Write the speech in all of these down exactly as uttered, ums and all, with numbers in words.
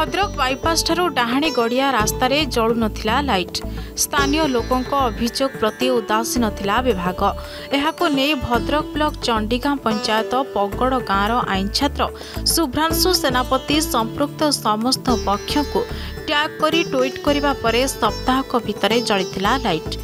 Bhadrak bypass ठारू डाहाणी गड़िया रास्तार जलु नथिला लाइट। स्थानीय लोकों अभियोग प्रति उदासीन थिला विभाग। एहाको नै भद्रक ब्लॉक चंडीगां पंचायत पगड़ गाँवर आईन छात्र शुभ्रांशु सेनापति संपृक्त समस्त पक्ष को ट्याग करी ट्वीट करिबा परे सप्ताहक भितरे जलिथिला लाइट।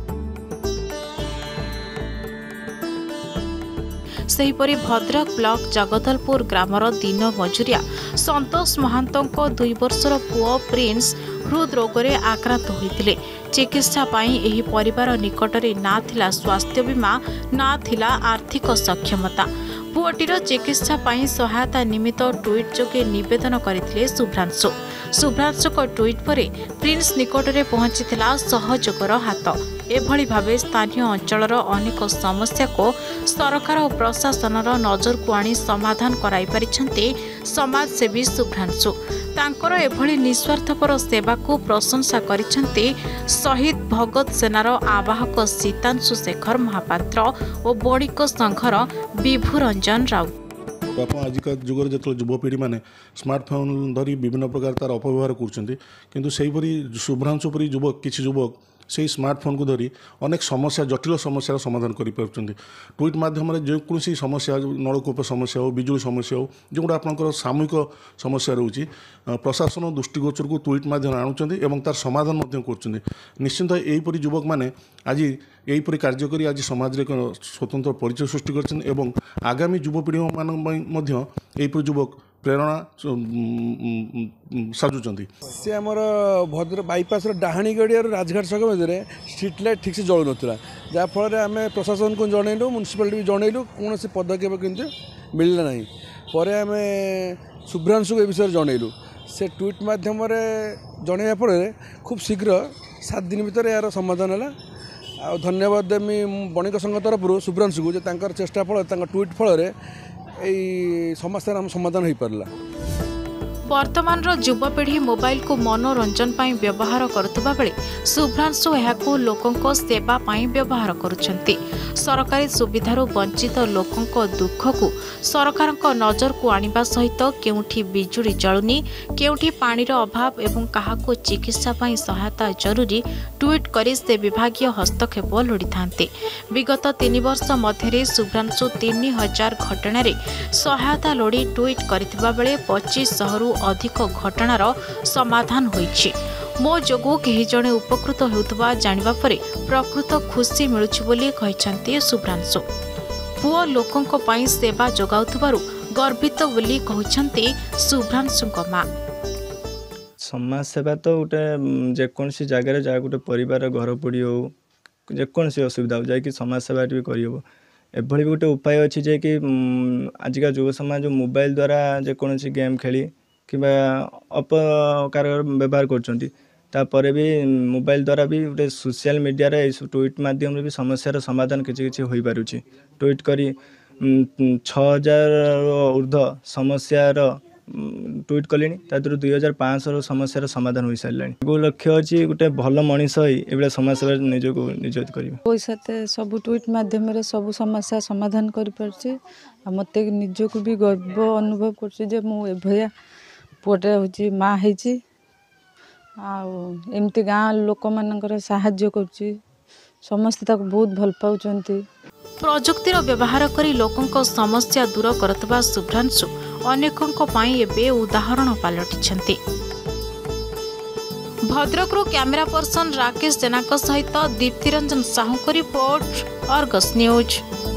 सेहीपरि भद्रक ब्लॉक जगदलपुर ग्रामर दिन मजुरिया संतोष महांतों दुई वर्षर पुओ प्रिंस हृदरोग रे आक्रांत होइतिले। चिकित्सा पाई एही परिवार निकटरे ना थिला स्वास्थ्य बीमा ना थिला आर्थिक सक्षमता। पुओटीर चिकित्सा पाई सहायता निमित्त ट्वीट जोगे निवेदन करथिले शुभ्रांशु। शुभ्रांशुक ट्वीट परे प्रिंस निकटरे पहुंचीथिला सहयोगर हाथ। एभली भावे स्थानीय अंचलर अनेक समस्या को सरकार और प्रशासनर नजर को आनी समाधान कराई पारिछन्ते समाजसेवी शुभ्रांशु। तांकर एभली निस्वार्थपर सेवा को प्रशंसा करिछन्ते शहीद भगत सेनार आवाहक सीतांशु शेखर महापात्र और बणिक संघर विभु रंजन राउत। बापा आजिका जुगर जो युवपीढ़ी मैंने स्मार्टफोन धरी विभिन्न प्रकार तार अपव्यवहार कर शुभ्रांशु परी युवक किसी युवक से स्मार्टफोन को धरी अनेक समस्या जटिल समस्या समाधान कर ट्वीट माध्यम जेकोसी समस्या नलकूप समस्या हो बिजुली समस्या हो जोगुड़ा आपंकर सामूहिक समस्या रोचे प्रशासन दृष्टिगोचर को ट्वीट माध्यम आणुचंती एवं तार समाधान कर निश्चिंत यहीपरी युवक मैंने आज यहीपरी कार्य करी आज समाज एक स्वतंत्र परिचय सृष्टि कर आगामी युवपीढ़ी मान यहीपरी युवक प्रेरणा साजुचंती। से आमर भद्र बाईपास डाहाणी गड़िया राजघाट छक मध्य स्ट्रीट लाइट ठीक से जलु ना जहाँफल आम प्रशासन को जनइलु म्यूनिसिपालिटी भी जनइलु कौन से पदक्षेप किंतु मिलला ना पर आम शुभ्रांशु को विषय जनइलु से ट्वीट मध्यम जनइबा फल खूब शीघ्र सात दिन भीतर यार समाधान है। आ धन्यवाद देमी बणिक संघ तरफ शुभ्रांशु को चेष्टा फल ट्वीट फल समस्या समाधान हो पारला। वर्तमान युवपीढ़ी मोबाइल को मनोरंजन पाई व्यवहार करुवा बेले शुभ्रांशु एहाकु लोकों सेवा पाई व्यवहार करुछंती। सरकारी सुविधार वंचित लोकों दुख को सरकार नजर को आनिबा सहित केउठी बिजुली जलुनी केउठी पानीर अभाव एवं काहाको चिकित्सा पाई सहायता जरूरी ट्वीट करी से विभागीय हस्तक्षेप लोड़ी थांते। विगत तीन वर्ष मध्य शुभ्रांशु तीन हजार घटना सहायता लोड़ी ट्वीट करथिबा बेले पच्चीस शहरु अधिक घटनार समाधान होइछि। मो जोगु केही जणे उपकृत हेउतबा जानिबा परे प्रकृत खुशी मिलुछि बोली कहिसंती शुभ्रांशु। पुओ लोकंक पई सेवा जोगाउतबारु गर्वित बोली कहिसंती शुभ्रांशुक मां। समाज सेवा तो गोटे जेकोसी जगह जा गोटे परिवार घर पड़ी हो जेकोसी असुविधा हो जाए कि समाज सेवा भी करहब एभली गोटे उपाय अच्छी जे कि आजिका युव समाज मोबाइल द्वारा जेकोसी गेम खेली कि अपकार व्यवहार कर भी मोबाइल द्वारा भी गोटे सोशल मीडिया रे ट्वीट माध्यम भी समस्यार समाधान किसी किसी हो पारुछि। ट्वीट करी छः हजार ऊर्ध्व समस्यार ट्वीट कले दुई हजार पाँच सौ समस्यार समाधान हो सारे गो लक्ष्य अच्छी गोटे भल मनीष ये समाज सेवा निजक नियोजित कर पैसा सब ट्वीट मध्यम सब समस्या समाधान कर मत निजक भी गर्व अनुभव कर पुटे हूँ माँ होती एमती गाँ लोक मान साहाय्य कर समस्ते बहुत भल पाँच। प्रजुक्तिर व्यवहार करी लोकों समस्या दूर करतबा शुभ्रांशु अनेकों पाई एबे उदाहरण पालटिछन्ति। भद्रकरू कैमेरा पर्सन राकेश जेना सहित दीप्ति रंजन साहू को रिपोर्ट अर्गस न्यूज।